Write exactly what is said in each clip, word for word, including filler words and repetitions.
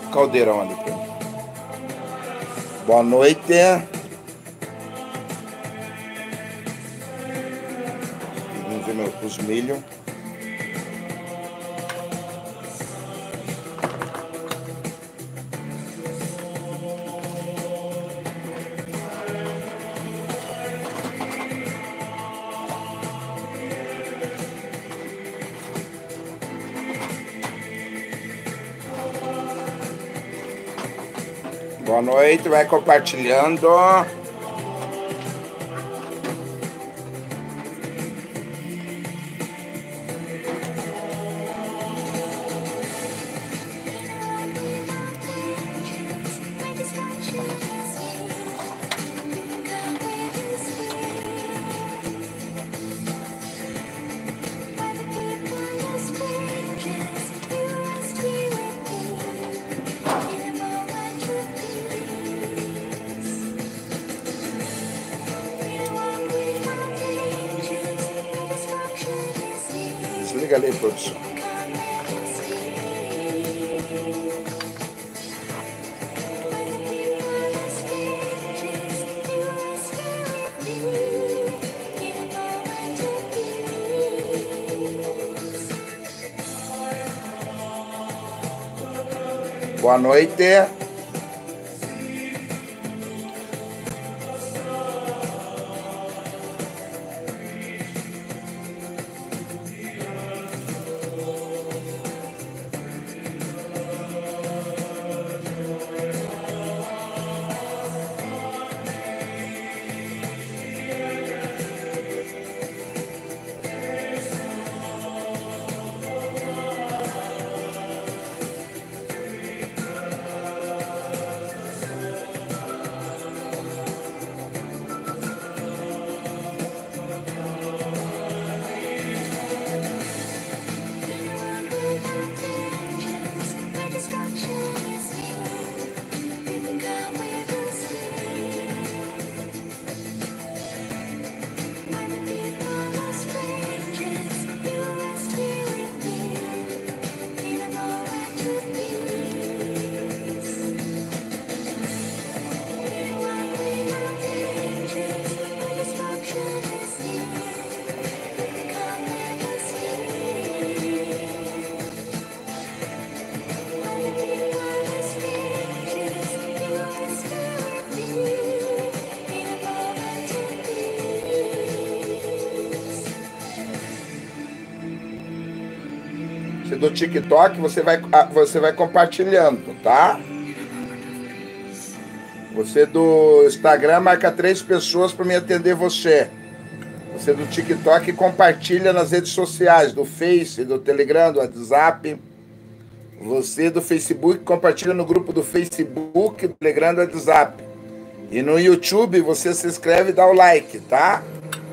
caldeirão ali. Boa noite. Vamos ver meu, os milho. Boa noite, vai compartilhando. Desliga ali, produção. Boa noite. Do TikTok, você vai, você vai compartilhando, tá? Você do Instagram marca três pessoas para me atender você. Você do TikTok compartilha nas redes sociais, do Face, do Telegram, do WhatsApp. Você do Facebook compartilha no grupo do Facebook, do Telegram, do WhatsApp. E no YouTube você se inscreve e dá o like, tá?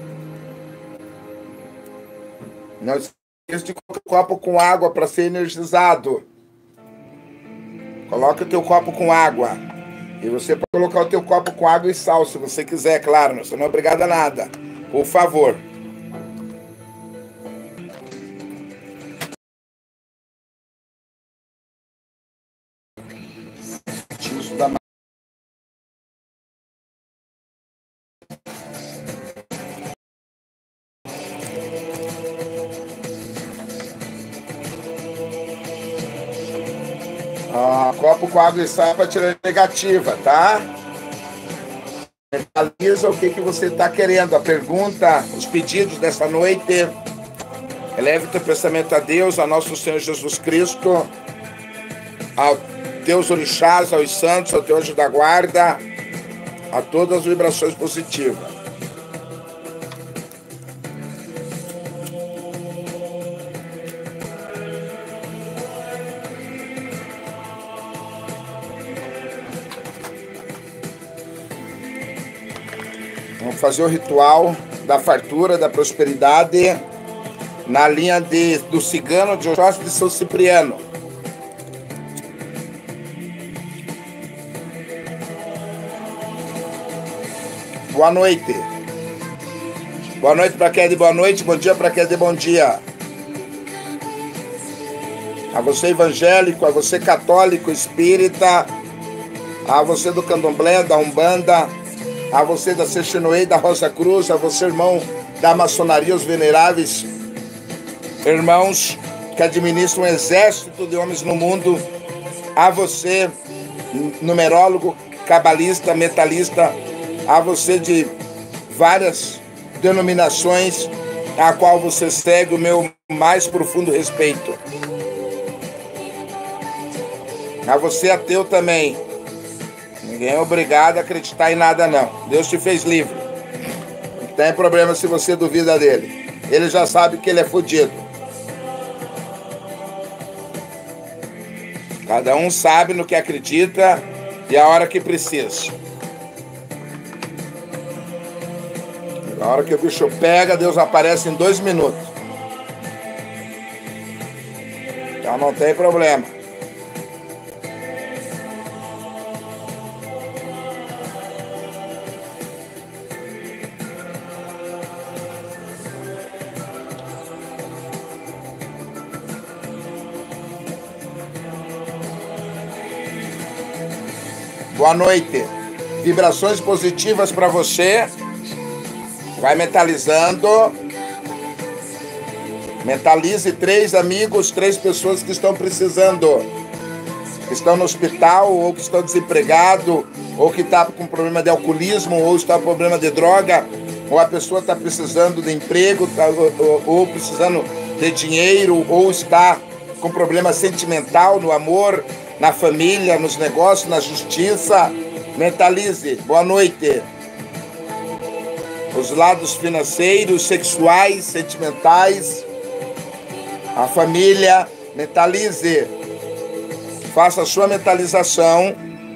Não esqueça de colocar o copo com água para ser energizado. Coloque o teu copo com água. E você pode colocar o teu copo com água e sal, se você quiser, claro. Você não é obrigado a nada. Por favor. Isso da Ah, copo com água e sal para tirar a negativa, tá? Mentaliza o que, que você está querendo, a pergunta, os pedidos dessa noite. Eleve teu pensamento a Deus, a nosso Senhor Jesus Cristo, aos teus orixás, aos santos, ao teu anjo da guarda, a todas as vibrações positivas. Vamos fazer o ritual da fartura, da prosperidade, na linha de, do cigano de Oxóssi de São Cipriano. Boa noite. Boa noite para quem é de boa noite, bom dia para quem é de bom dia. a você evangélico, a você católico, espírita, a você do candomblé, da umbanda, a você da Sexinoei, da Rosa Cruz, a você, irmão da maçonaria, os veneráveis irmãos que administram um exército de homens no mundo, a você, numerólogo, cabalista, metalista, a você de várias denominações, a qual você segue o meu mais profundo respeito. A você ateu também. Ninguém é obrigado a acreditar em nada, não. Deus te fez livre. Não tem problema se você duvida dele. Ele já sabe que ele é fodido. Cada um sabe no que acredita e a hora que precisa. Na hora que o bicho pega, Deus aparece em dois minutos. Então não tem problema. Boa noite. Vibrações positivas para você. Vai mentalizando. Mentalize três amigos, três pessoas que estão precisando. Que estão no hospital, ou que estão desempregados, ou que estão com problema de alcoolismo, ou está com problema de droga, ou a pessoa está precisando de emprego, tá, ou, ou precisando de dinheiro, ou está com problema sentimental no amor, na família, nos negócios, na justiça. Mentalize. Boa noite. Os lados financeiros, sexuais, sentimentais, a família. Mentalize. Faça a sua mentalização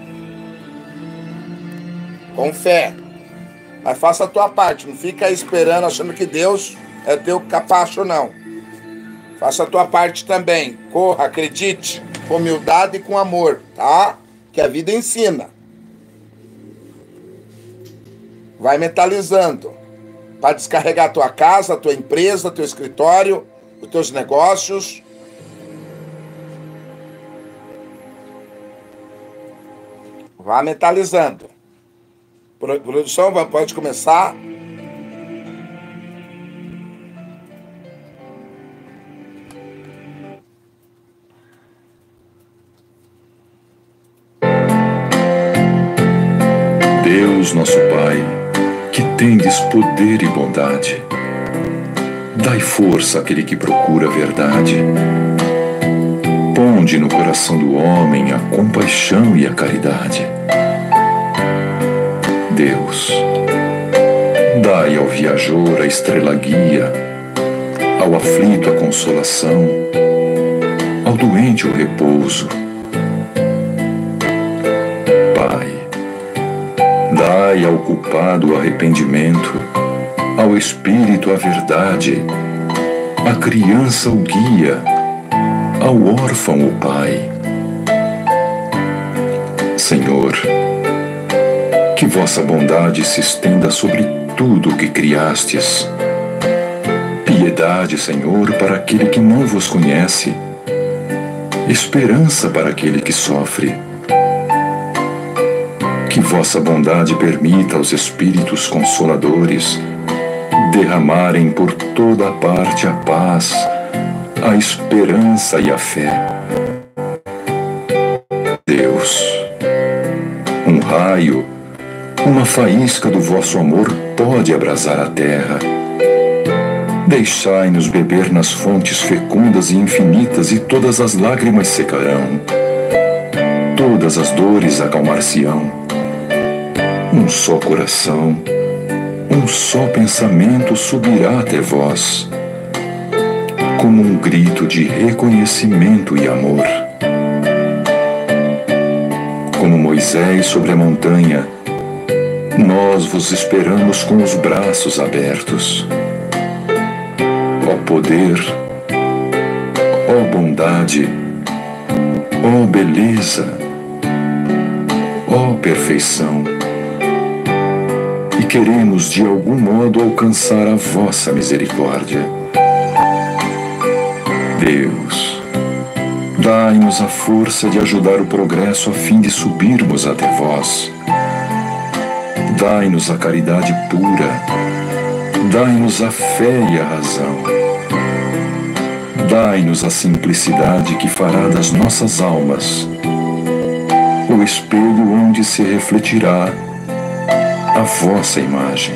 com fé. Mas faça a tua parte. Não fica aí esperando, achando que Deus é teu capacho, não. Faça a tua parte também. Corra, acredite. Com humildade e com amor, tá? Que a vida ensina. Vai mentalizando. Para descarregar a tua casa, a tua empresa, teu escritório, os teus negócios. Vá mentalizando. Produção, pode começar. Deus, nosso Pai, que tendes poder e bondade, dai força àquele que procura a verdade. Ponde no coração do homem a compaixão e a caridade. Deus, dai ao viajor a estrela guia, ao aflito a consolação, ao doente o repouso. Pai, dai ao culpado o arrependimento, ao espírito a verdade, à criança o guia, ao órfão o pai. Senhor, que vossa bondade se estenda sobre tudo o que criastes. Piedade, Senhor, para aquele que não vos conhece. Esperança para aquele que sofre. Que vossa bondade permita aos Espíritos Consoladores derramarem por toda a parte a paz, a esperança e a fé. Deus, um raio, uma faísca do vosso amor pode abrasar a terra. Deixai-nos beber nas fontes fecundas e infinitas, e todas as lágrimas secarão. Todas as dores acalmar-se-ão. Um só coração, um só pensamento subirá até vós, como um grito de reconhecimento e amor. Como Moisés sobre a montanha, nós vos esperamos com os braços abertos. Ó poder, ó bondade, ó beleza, ó perfeição. E queremos de algum modo alcançar a vossa misericórdia. Deus, Dai-nos a força de ajudar o progresso a fim de subirmos até vós. Dai-nos a caridade pura. Dai-nos a fé e a razão. Dai-nos a simplicidade que fará das nossas almas o espelho onde se refletirá a vossa imagem.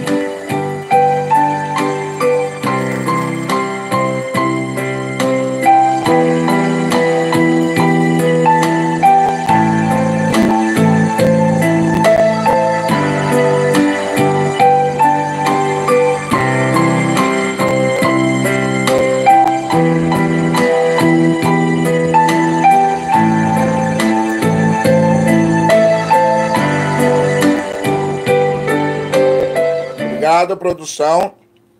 Obrigado, produção.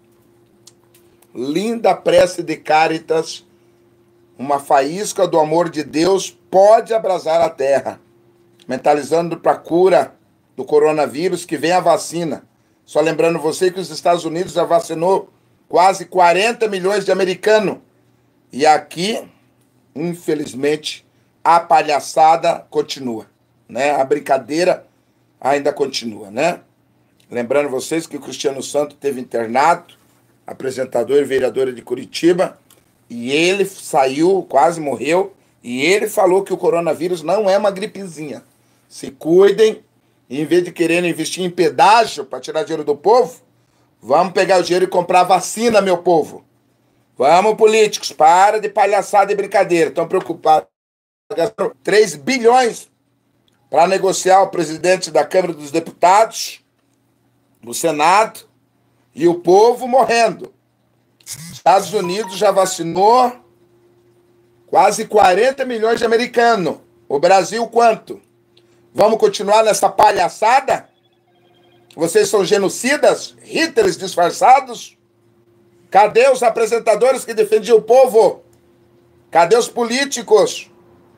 Linda prece de Cáritas. Uma faísca do amor de Deus pode abrasar a terra. Mentalizando para a cura do coronavírus, que vem a vacina. Só lembrando você que os Estados Unidos já vacinou quase quarenta milhões de americanos. E aqui, infelizmente, a palhaçada continua, né? A brincadeira ainda continua, né? Lembrando vocês que o Cristiano Santo teve internado, apresentador e vereador de Curitiba, e ele saiu, quase morreu, e ele falou que o coronavírus não é uma gripezinha. Se cuidem, e em vez de quererem investir em pedágio para tirar dinheiro do povo, vamos pegar o dinheiro e comprar vacina, meu povo. Vamos, políticos, para de palhaçada e brincadeira. Estão preocupados. Gastaram três bilhões para negociar o presidente da Câmara dos Deputados, no Senado, e o povo morrendo. Estados Unidos já vacinou quase quarenta milhões de americanos. O Brasil, quanto? Vamos continuar nessa palhaçada? Vocês são genocidas? Hitlers disfarçados? Cadê os apresentadores que defendiam o povo? Cadê os políticos?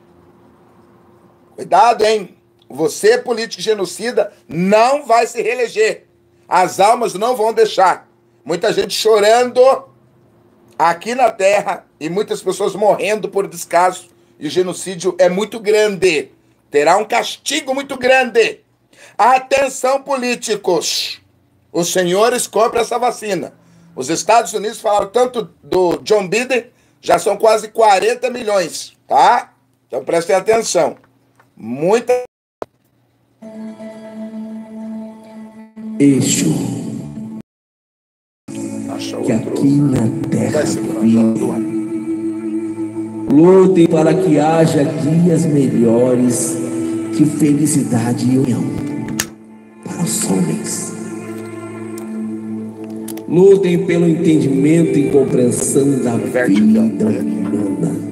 Cuidado, hein? Você, político genocida, não vai se reeleger. As almas não vão deixar. Muita gente chorando aqui na terra e muitas pessoas morrendo por descaso. E o genocídio é muito grande. Terá um castigo muito grande. Atenção, políticos. Os senhores compram essa vacina. Os Estados Unidos falaram tanto do John Biden, já são quase quarenta milhões, tá? Então prestem atenção. Muita... Eixo que aqui na terra vive. Lutem para que haja dias melhores de felicidade e união para os homens. Lutem pelo entendimento e compreensão da vida humana.